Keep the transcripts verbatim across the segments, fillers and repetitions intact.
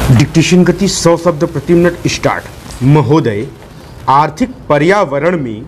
Dictation गति सौ शब्द प्रति मिनट स्टार्ट। महोदय, आर्थिक पर्यावरण में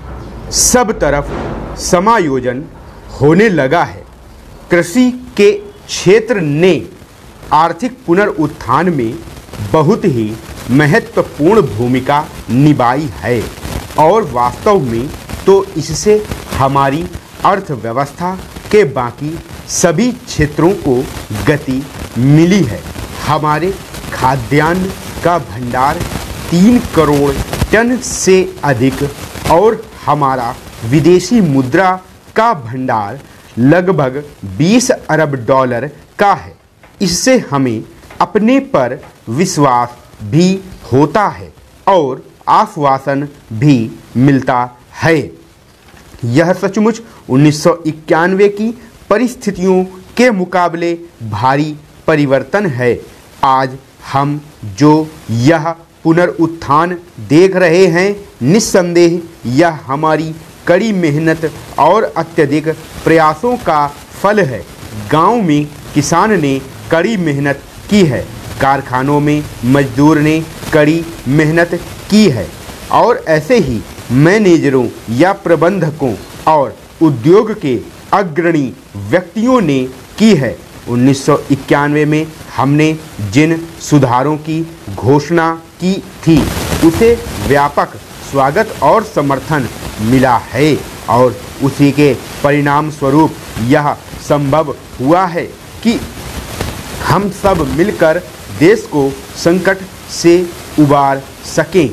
सब तरफ समायोजन होने लगा है। कृषि के क्षेत्र ने आर्थिक पुनरुत्थान में बहुत ही महत्वपूर्ण भूमिका निभाई है और वास्तव में तो इससे हमारी अर्थव्यवस्था के बाकी सभी क्षेत्रों को गति मिली है। हमारे खाद्यान्न का भंडार तीन करोड़ टन से अधिक और हमारा विदेशी मुद्रा का भंडार लगभग बीस अरब डॉलर का है। इससे हमें अपने पर विश्वास भी होता है और आश्वासन भी मिलता है। यह सचमुच उन्नीस सौ इक्यानवे की परिस्थितियों के मुकाबले भारी परिवर्तन है। आज हम जो यह पुनरुत्थान देख रहे हैं, निस्संदेह यह हमारी कड़ी मेहनत और अत्यधिक प्रयासों का फल है। गांव में किसान ने कड़ी मेहनत की है, कारखानों में मजदूर ने कड़ी मेहनत की है और ऐसे ही मैनेजरों या प्रबंधकों और उद्योग के अग्रणी व्यक्तियों ने की है। उन्नीस सौ इक्यानवे में हमने जिन सुधारों की घोषणा की थी उसे व्यापक स्वागत और समर्थन मिला है और उसी के परिणाम स्वरूप यह संभव हुआ है कि हम सब मिलकर देश को संकट से उबार सकें।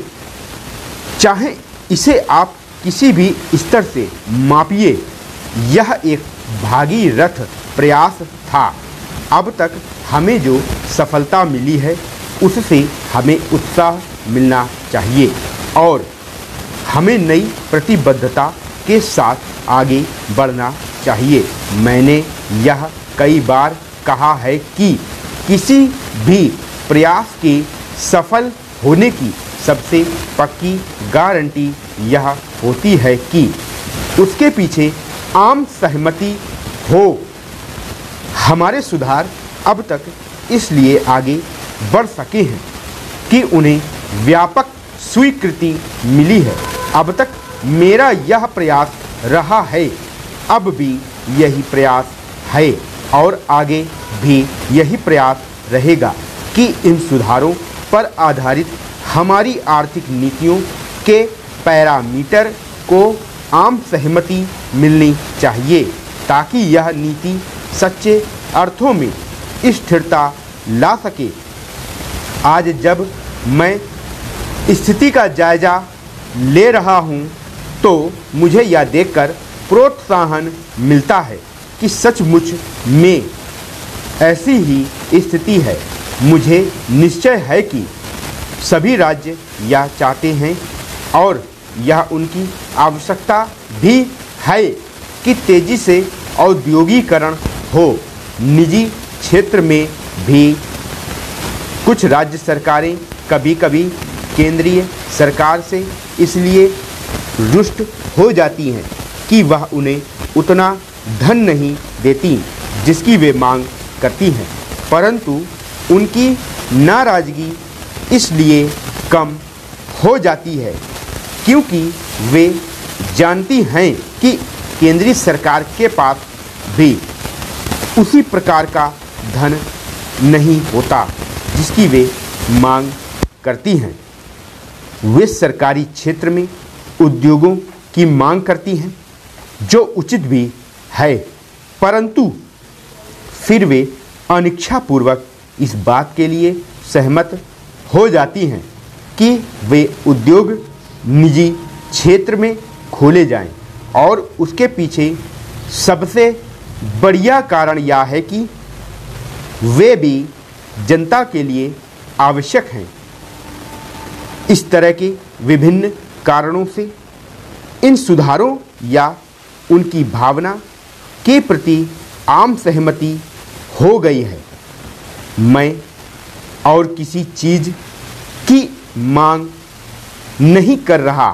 चाहे इसे आप किसी भी स्तर से मापिए, यह एक भागीरथ प्रयास था। अब तक हमें जो सफलता मिली है उससे हमें उत्साह मिलना चाहिए और हमें नई प्रतिबद्धता के साथ आगे बढ़ना चाहिए। मैंने यह कई बार कहा है कि किसी भी प्रयास के सफल होने की सबसे पक्की गारंटी यह होती है कि उसके पीछे आम सहमति हो। हमारे सुधार अब तक इसलिए आगे बढ़ सके हैं कि उन्हें व्यापक स्वीकृति मिली है। अब तक मेरा यह प्रयास रहा है, अब भी यही प्रयास है और आगे भी यही प्रयास रहेगा कि इन सुधारों पर आधारित हमारी आर्थिक नीतियों के पैरामीटर को आम सहमति मिलनी चाहिए ताकि यह नीति सच्चे अर्थों में स्थिरता ला सके। आज जब मैं स्थिति का जायजा ले रहा हूं तो मुझे यह देखकर प्रोत्साहन मिलता है कि सचमुच में ऐसी ही स्थिति है। मुझे निश्चय है कि सभी राज्य यह चाहते हैं और यह उनकी आवश्यकता भी है कि तेजी से औद्योगिकरण हो। निजी क्षेत्र में भी कुछ राज्य सरकारें कभी कभी केंद्रीय सरकार से इसलिए रुष्ट हो जाती हैं कि वह उन्हें उतना धन नहीं देती जिसकी वे मांग करती हैं, परंतु उनकी नाराज़गी इसलिए कम हो जाती है क्योंकि वे जानती हैं कि केंद्रीय सरकार के पास भी उसी प्रकार का धन नहीं होता जिसकी वे मांग करती हैं। वे सरकारी क्षेत्र में उद्योगों की मांग करती हैं जो उचित भी है, परंतु फिर वे अनिच्छापूर्वक इस बात के लिए सहमत हो जाती हैं कि वे उद्योग निजी क्षेत्र में खोले जाएं और उसके पीछे सबसे बढ़िया कारण यह है कि वे भी जनता के लिए आवश्यक हैं। इस तरह के विभिन्न कारणों से इन सुधारों या उनकी भावना के प्रति आम सहमति हो गई है। मैं और किसी चीज़ की मांग नहीं कर रहा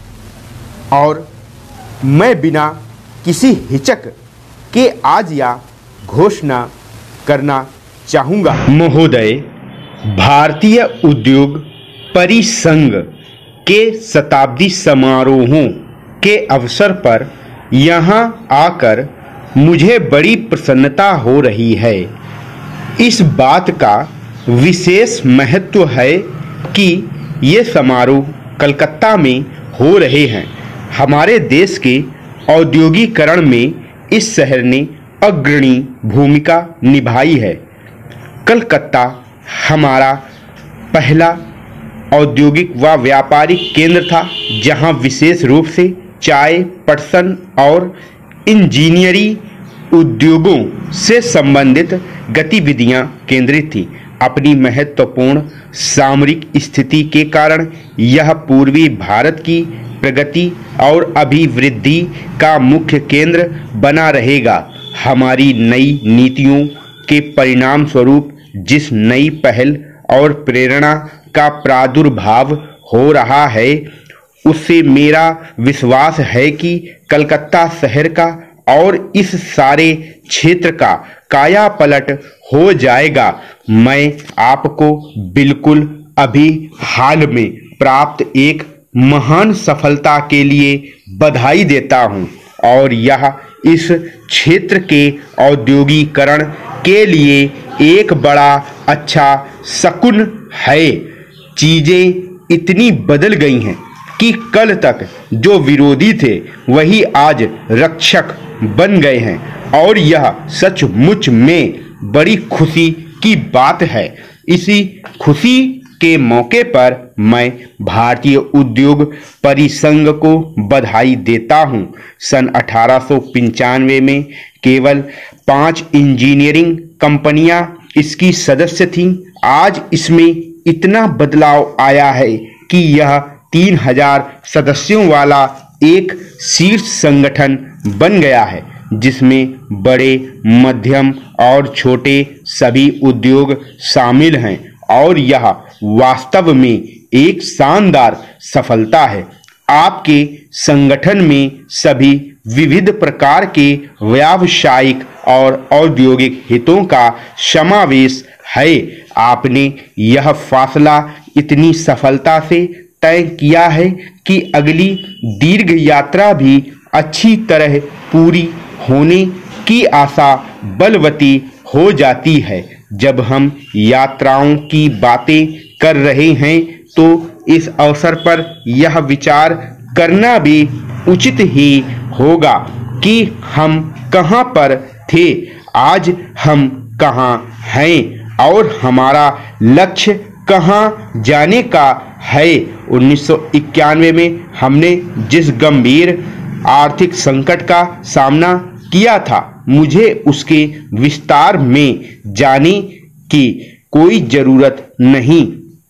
और मैं बिना किसी हिचक के आज या घोषणा करना चाहूँगा। महोदय, भारतीय उद्योग परिसंघ के शताब्दी समारोहों के अवसर पर यहाँ आकर मुझे बड़ी प्रसन्नता हो रही है। इस बात का विशेष महत्व है कि ये समारोह कलकत्ता में हो रहे हैं। हमारे देश के औद्योगिकरण में इस शहर ने अग्रणी भूमिका निभाई है। कलकत्ता हमारा पहला औद्योगिक व व्यापारिक केंद्र था, जहां विशेष रूप से चाय, पटसन और इंजीनियरिंग उद्योगों से संबंधित गतिविधियां केंद्रित थीं। अपनी महत्वपूर्ण सामरिक स्थिति के कारण यह पूर्वी भारत की प्रगति और अभिवृद्धि का मुख्य केंद्र बना रहेगा। हमारी नई नीतियों के परिणाम स्वरूप जिस नई पहल और प्रेरणा का प्रादुर्भाव हो रहा है, उससे मेरा विश्वास है कि कलकत्ता शहर का और इस सारे क्षेत्र का काया पलट हो जाएगा। मैं आपको बिल्कुल अभी हाल में प्राप्त एक महान सफलता के लिए बधाई देता हूं और यह इस क्षेत्र के औद्योगिकरण के लिए एक बड़ा अच्छा शकुन है। चीजें इतनी बदल गई हैं कि कल तक जो विरोधी थे वही आज रक्षक बन गए हैं और यह सचमुच में बड़ी खुशी की बात है। इसी खुशी के मौके पर मैं भारतीय उद्योग परिसंघ को बधाई देता हूं। सन अठारह सौ पंचानवे में केवल पांच इंजीनियरिंग कंपनियां इसकी सदस्य थीं। आज इसमें इतना बदलाव आया है कि यह तीन हजार सदस्यों वाला एक शीर्ष संगठन बन गया है, जिसमें बड़े, मध्यम और छोटे सभी उद्योग शामिल हैं और यह वास्तव में एक शानदार सफलता है। आपके संगठन में सभी विविध प्रकार के व्यावसायिक और औद्योगिक हितों का समावेश है। आपने यह फैसला इतनी सफलता से तय किया है कि अगली दीर्घ यात्रा भी अच्छी तरह पूरी होने की आशा बलवती हो जाती है। जब हम यात्राओं की बातें कर रहे हैं तो इस अवसर पर यह विचार करना भी उचित ही होगा कि हम कहां पर थे, आज हम कहां हैं और हमारा लक्ष्य कहां जाने का है। उन्नीस सौ इक्यानवे में हमने जिस गंभीर आर्थिक संकट का सामना किया था, मुझे उसके विस्तार में जाने की कोई जरूरत नहीं।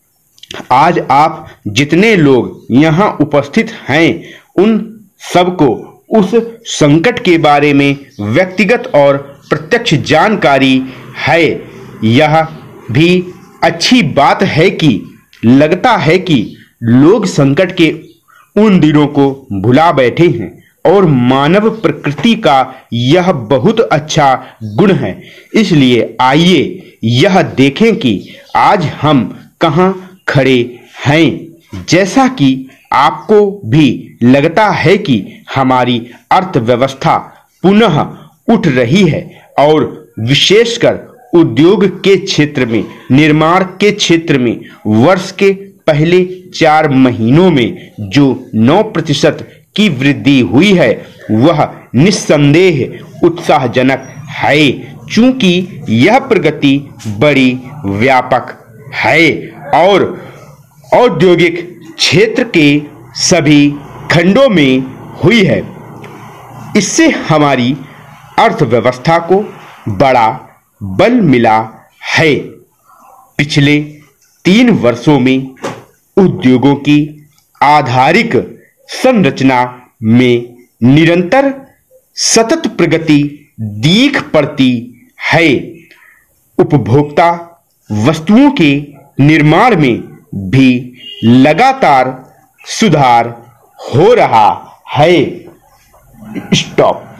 आज आप जितने लोग यहाँ उपस्थित हैं, उन सबको उस संकट के बारे में व्यक्तिगत और प्रत्यक्ष जानकारी है। यह भी अच्छी बात है कि लगता है कि लोग संकट के उन दिनों को भुला बैठे हैं और मानव प्रकृति का यह बहुत अच्छा गुण है। इसलिए आइए यह देखें कि आज हम कहां खड़े हैं। जैसा कि आपको भी लगता है कि हमारी अर्थव्यवस्था पुनः उठ रही है और विशेषकर उद्योग के क्षेत्र में, निर्माण के क्षेत्र में वर्ष के पहले चार महीनों में जो नौ प्रतिशत की वृद्धि हुई है, वह निस्संदेह उत्साहजनक है, चूंकि यह प्रगति बड़ी व्यापक है और औद्योगिक क्षेत्र के सभी खंडों में हुई है। इससे हमारी अर्थव्यवस्था को बड़ा बल मिला है। पिछले तीन वर्षों में उद्योगों की आधारिक संरचना में निरंतर सतत प्रगति दिख पड़ती है। उपभोक्ता वस्तुओं के निर्माण में भी लगातार सुधार हो रहा है। स्टॉप।